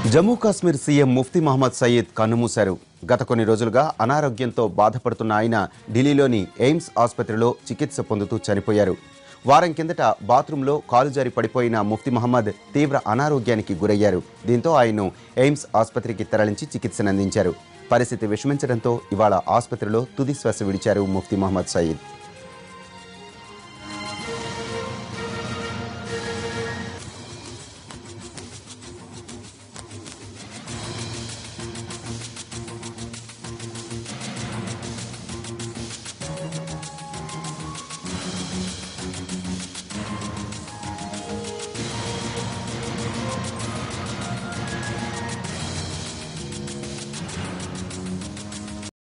Jammu Kashmir CM Mufti Mohammad Sayeed కన్నుమూశారు. గత కొన్ని రోజులుగా అనారోగ్యంతో బాధపడుతున్న ఆయన ఢిల్లీలోని ఎయిమ్స్ ఆసుపత్రిలో చికిత్స పొందుతూ చనిపోయారు. వారం కిందట బాత్రూంలో కాలు జారి పడిపోయిన ముఫ్తీ మహమ్మద్ తీవ్ర అనారోగ్యానికి గురయ్యారు. దీంతో ఆయన్ను ఎయిమ్స్ ఆసుపత్రికి తరలించి చికిత్సనందించారు. పరిస్థితి విషమించడంతో ఇవాళ ఆసుపత్రిలో తుది శ్వాస విడిచారు ముఫ్తీ మహమ్మద్ సయీద్.